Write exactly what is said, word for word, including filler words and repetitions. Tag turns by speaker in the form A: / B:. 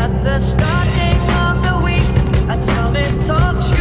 A: at the starting of the week at Summit Talk Show.